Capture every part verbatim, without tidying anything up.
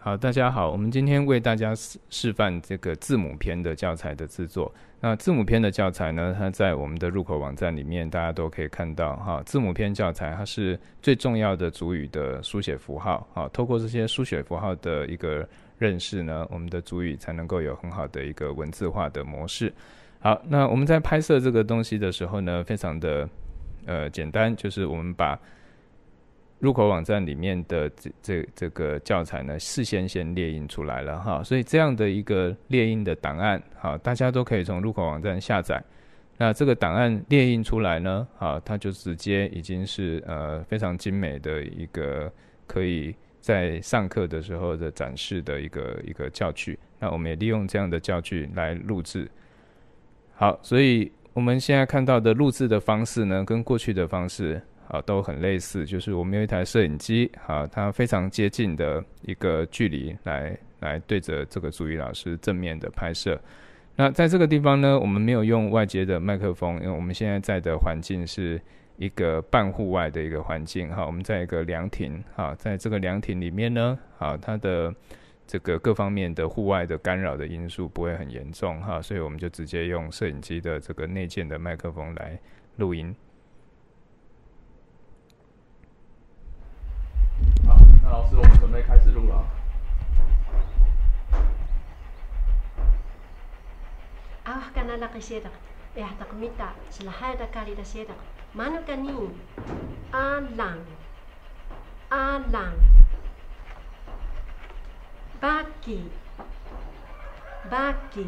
好，大家好，我们今天为大家示示范这个字母篇的教材的制作。那字母篇的教材呢，它在我们的入口网站里面，大家都可以看到哈。字母篇教材它是最重要的族语的书写符号，好，透过这些书写符号的一个认识呢，我们的族语才能够有很好的一个文字化的模式。好，那我们在拍摄这个东西的时候呢，非常的呃简单，就是我们把入口网站里面的这这这个教材呢，事先先列印出来了哈，所以这样的一个列印的档案，好，大家都可以从入口网站下载。那这个档案列印出来呢，好，它就直接已经是呃非常精美的一个可以在上课的时候的展示的一个一个教具。那我们也利用这样的教具来录制。好，所以我们现在看到的录制的方式呢，跟过去的方式啊，都很类似，就是我们有一台摄影机，啊，它非常接近的一个距离来来对着这个族语老师正面的拍摄。那在这个地方呢，我们没有用外接的麦克风，因为我们现在在的环境是一个半户外的一个环境，哈，我们在一个凉亭，哈，在这个凉亭里面呢，啊，它的这个各方面的户外的干扰的因素不会很严重，哈，所以我们就直接用摄影机的这个内建的麦克风来录音。好，那老师，我们准备开始录了。 Ah kana laki sedak, eh takmita selahada kali da sedak. Manu kani? Alang, alang, baki, baki,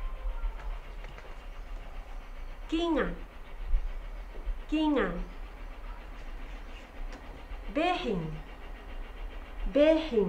kingan, kingan, behing, behing,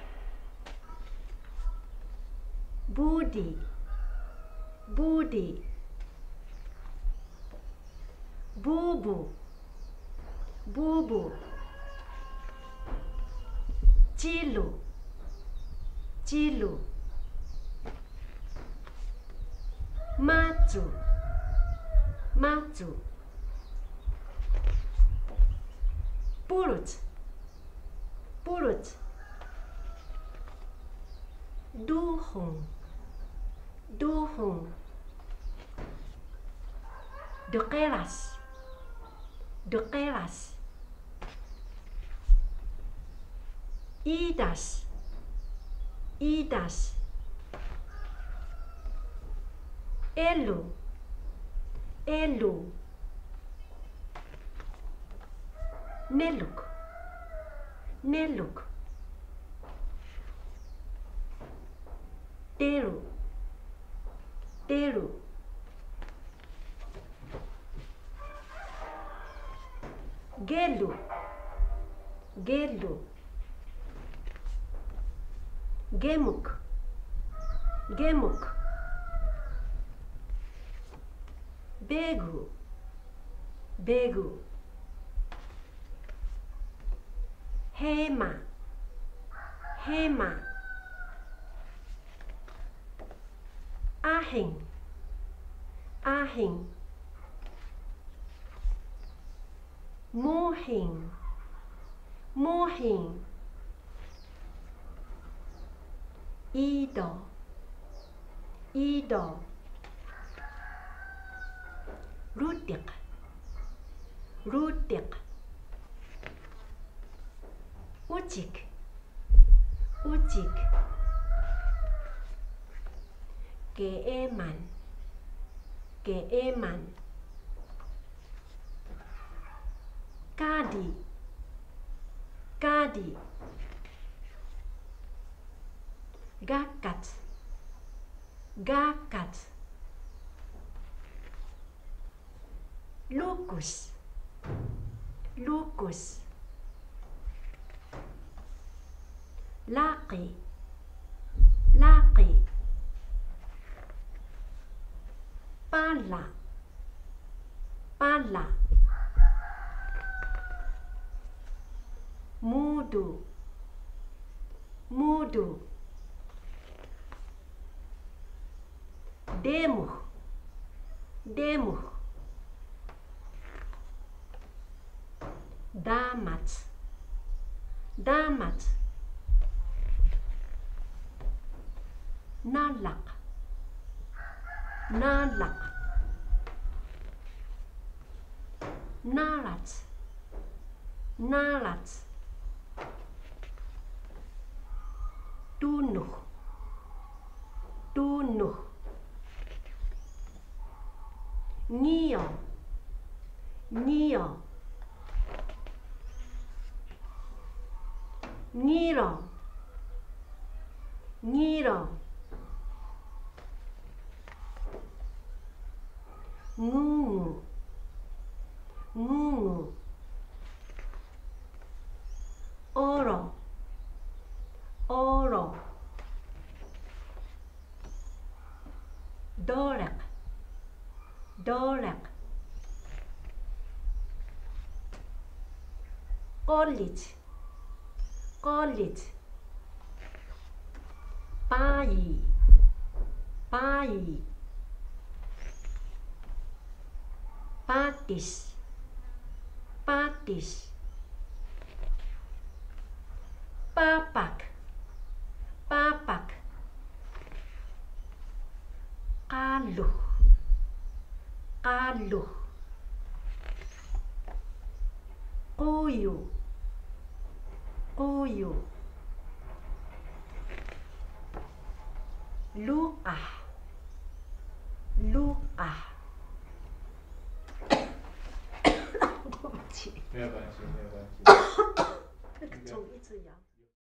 budi, budi, bubu, bubu, cilu, cilu, maju, maju, pulut, pulut, duhung, duhung, dekeras, dekeras, idas, idas, elu, elu, neluk, neluk, teru, teru, gelu, gelu, gemuk, gemuk, begu, begu, hema, hema, ahing, ahing, muhing, muhing, ido, ido, rutik, rutik, ucik, ucik, keeman, keeman, kadi, kadi, gakat, gakat, lukus, lukus, laki, laki, pala, pala, mudu, mudu, demuh, demuh, damat, damat, nalak nalak narat narat tunuh tunuh ngio ngio ngiro ngiro ngungu ngungu oro oro dorek dorek college college bayi bayi patis patis papak papak kaluh kaluh kuyu kuyu luqah luqah 对不起， 没有关系，没有关系。 那个钟一直摇。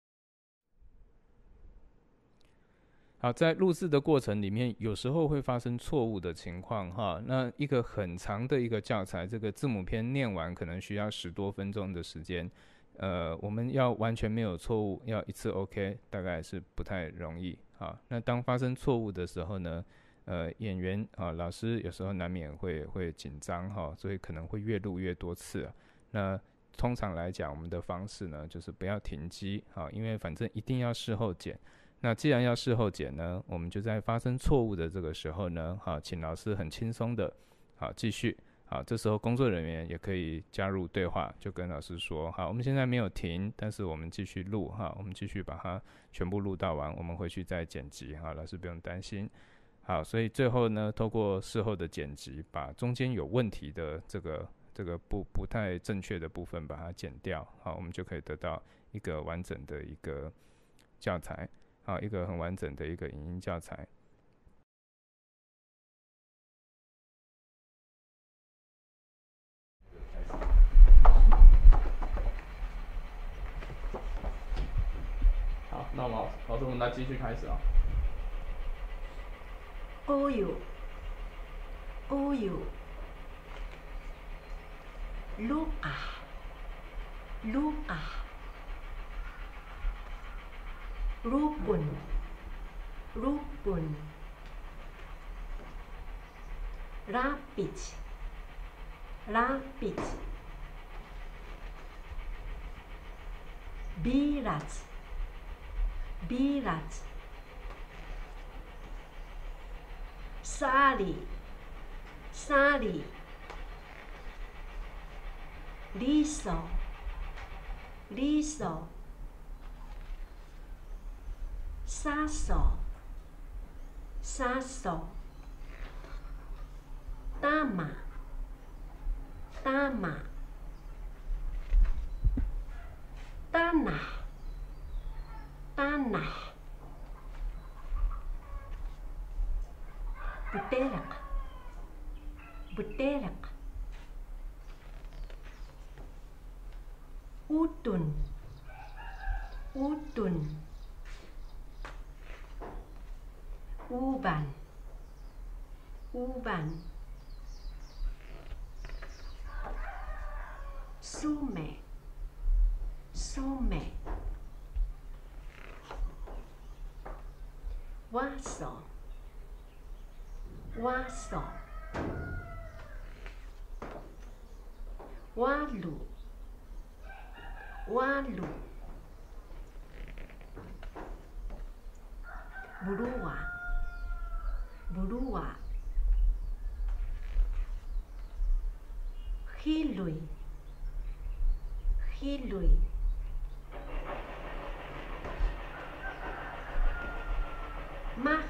好，在录制的过程里面，有时候会发生错误的情况哈。那一个很长的一个教材，这个字母篇念完可能需要十多分钟的时间。呃，我们要完全没有错误，要一次 OK， 大概是不太容易。好，那当发生错误的时候呢，呃，演员啊，老师有时候难免会会紧张哈，所以可能会越录越多次啊。那通常来讲，我们的方式呢，就是不要停机啊，因为反正一定要事后剪。那既然要事后剪呢，我们就在发生错误的这个时候呢，好，请老师很轻松的，好继续。好，这时候工作人员也可以加入对话，就跟老师说，好，我们现在没有停，但是我们继续录哈，我们继续把它全部录到完，我们回去再剪辑哈，老师不用担心。好，所以最后呢，透过事后的剪辑，把中间有问题的这个这个不不太正确的部分把它剪掉，好，我们就可以得到一个完整的一个教材，好，一个很完整的一个影音教材。 好，那我们老师，我们来继续开始啊。 Uyu, uyu, luqah, luqah, rukun, rukun, rapid, rapid, birat, birat, sari, sari, liso, liso, saso, saso, tama, tama, tanah, tanah, buterak, buterak, utun, utun, uban, uban, sume, sume, waso, waso, walu, walu, burua, burua, hilui, hilui, mah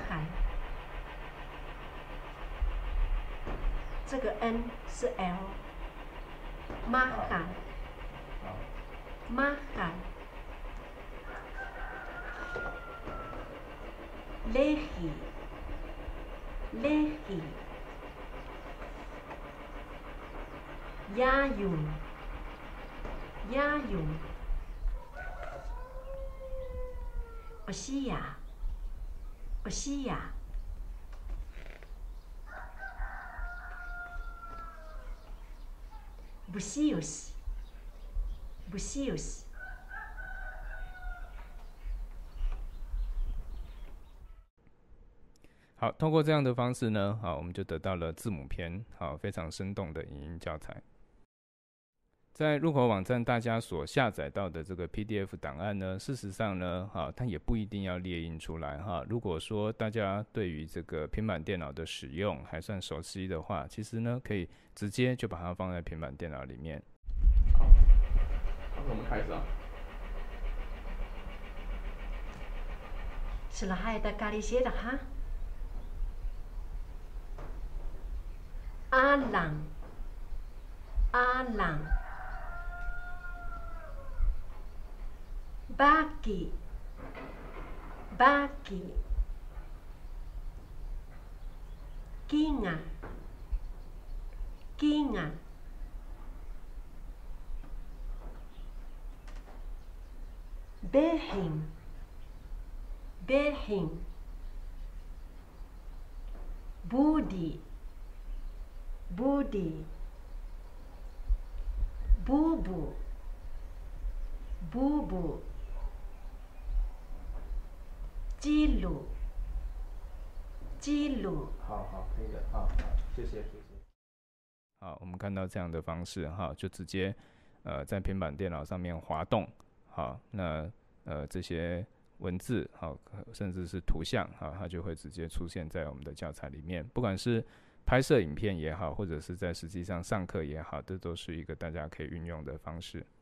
个 N 是 L， makan makan lehi lehi yayun yayun Osia Osia Busius Busius 好，通过这样的方式呢，好，我们就得到了字母篇，好，非常生动的影音教材。在入口网站大家所下载到的这个 P D F 档案呢，事实上呢，哈，它也不一定要列印出来哈。如果说大家对于这个平板电脑的使用还算熟悉的话，其实呢，可以直接就把它放在平板电脑里面。 好，那我们开始啊。 Selahai kali siedak ha? Alang Alang Baki Baki Kinga Kinga Behing Behing Budi Budi Bubu Bubu Jilu Jilu 好好，可以的，好好，谢谢谢谢。 好，我们看到这样的方式哈，就直接呃在平板电脑上面滑动，好，那呃这些文字好，甚至是图像好，它就会直接出现在我们的教材里面，不管是拍摄影片也好，或者是在实际上上课也好，这都是一个大家可以运用的方式。